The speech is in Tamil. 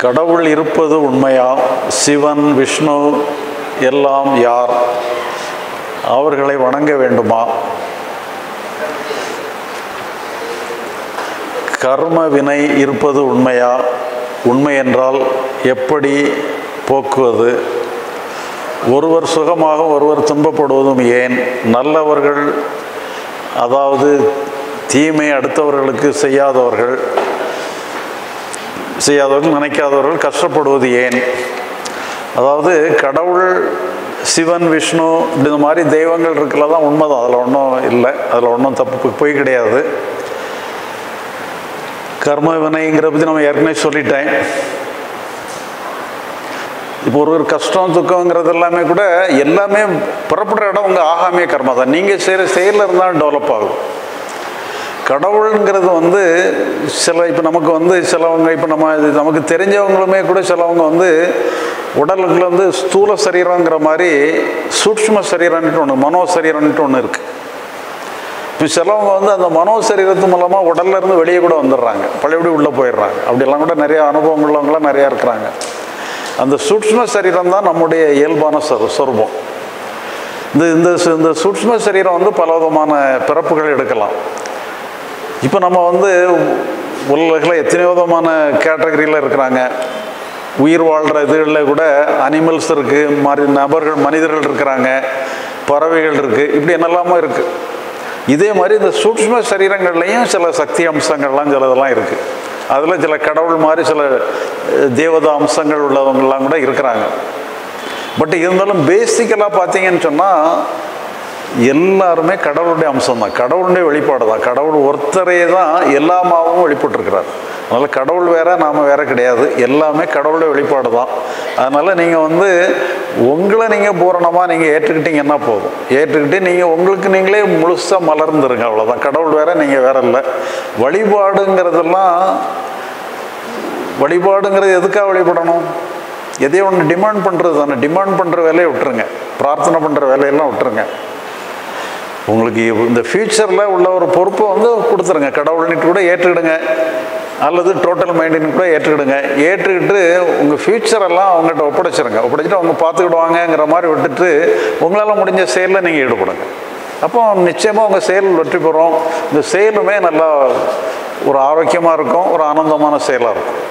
கடவுள் இருப்பது உண்மையா? சிவன் விஷ்ணு எல்லாம் யார்? அவர்களை வணங்க வேண்டுமா? கர்ம வினை இருப்பது உண்மையா? உண்மை என்றால் எப்படி போக்குவது? ஒருவர் சுகமாக ஒருவர் துன்பப்படுவதும் ஏன்? நல்லவர்கள், அதாவது தீமை அடுத்தவர்களுக்கு செய்யாதவர்கள் நினைக்காதவர்கள் கஷ்டப்படுவது ஏன்? அதாவது கடவுள், சிவன், விஷ்ணு இந்த மாதிரி தெய்வங்கள் இருக்கல தான் உண்மைதான், அதில் ஒன்றும் இல்லை, அதில் ஒன்றும் தப்பு போய் கிடையாது. கர்ம வினைங்கிற பற்றி நம்ம ஏற்கனவே சொல்லிட்டேன். இப்போ ஒரு கஷ்டம் துக்கங்கிறது எல்லாமே கூட எல்லாமே புறப்படுற இடம் உங்கள் ஆகாமிய கர்மா தான். நீங்கள் செய்கிற செயலில் இருந்தாலும் டெவலப் ஆகும். கடவுளுங்கிறது இப்போ நமக்கு சிலவங்க, இப்போ நமக்கு தெரிஞ்சவங்களுமே கூட சிலவங்க உடலுக்குள்ள ஸ்தூல சரீரங்கிற மாதிரி சூட்சும சரீரம்னுட்டு ஒன்று, மனோ சரீரம்னுட்டு ஒன்று இருக்குது. இப்போ சிலவங்க அந்த மனோ சரீரத்து மூலமாக உடல்ல இருந்து வெளியே கூட வந்துடுறாங்க, பழையபடி உள்ளே போயிடுறாங்க. அப்படியெல்லாம் கூட நிறைய அனுபவம் உள்ளவங்களாம் நிறையா இருக்கிறாங்க. அந்த சூட்சும சரீரம் தான் நம்முடைய இயல்பான சொரூபம். இந்த சூட்சும சரீரம் பல விதமான பிறப்புகள் எடுக்கலாம். இப்போ நம்ம உலகில் எத்தனை விதமான கேட்டகரியில் இருக்கிறாங்க. உயிர் வாழ்கிற இதுகளில் கூட அனிமல்ஸ் இருக்குது, மனிதர்கள் இருக்கிறாங்க, பறவைகள் இருக்குது, இப்படி என்னெல்லாமோ இருக்குது. இதே மாதிரி இந்த சூட்சும சரீரங்கள்லேயும் சில சக்தி அம்சங்கள்லாம் சிலதெல்லாம் இருக்குது. அதில் சில கடவுள் மாதிரி சில தேவதா அம்சங்கள் உள்ளவங்கள்லாம் கூட இருக்கிறாங்க. பட் இருந்தாலும் பேசிக்கலாக பார்த்தீங்கன்னு சொன்னால் எல்லாருமே கடவுளுடைய அம்சம் தான், கடவுளுடைய வெளிப்பாடு தான். கடவுள் ஒருத்தரையே தான் எல்லாமாவும் வெளிப்பட்டுருக்கிறார். அதனால் கடவுள் வேற, நாம் வேற கிடையாது, எல்லாமே கடவுளுடைய வெளிப்பாடு தான். அதனால் நீங்கள் உங்களை நீங்கள் பூரணமாக நீங்கள் ஏற்றுக்கிட்டீங்கன்னா போதும். ஏற்றுக்கிட்டு நீங்கள் உங்களுக்கு நீங்களே முழுசாக மலர்ந்துருங்க, அவ்வளோதான். கடவுள் வேற, நீங்கள் வேற இல்லை. வழிபாடுங்கிறது எதுக்காக வழிபடணும்? எதையும் ஒன்று டிமாண்ட் பண்ணுறது தானே. டிமாண்ட் பண்ணுற வேலையை விட்டுருங்க, பிரார்த்தனை பண்ணுற வேலையெல்லாம் விட்டுருங்க. உங்களுக்கு இந்த ஃபியூச்சரில் உள்ள ஒரு பொறுப்பை கொடுத்துருங்க, கடவுள்னிட்டு கூட ஏற்றுக்கிடுங்க, அல்லது டோட்டல் மைண்டின்னு கூட ஏற்றுக்கிடுங்க. ஏற்றுக்கிட்டு உங்கள் ஃப்யூச்சரெல்லாம் அவங்ககிட்ட ஒப்படைச்சிட்டு அவங்க பார்த்துக்கிடுவாங்கங்கிற மாதிரி விட்டுட்டு உங்களால் முடிஞ்ச செயலில் நீங்கள் ஈடுபடுங்க. அப்போ நிச்சயமாக உங்கள் செயல் வெற்றி பெறும். இந்த செயலுமே நல்லா ஒரு ஆரோக்கியமாக இருக்கும், ஒரு ஆனந்தமான செயலாக இருக்கும்.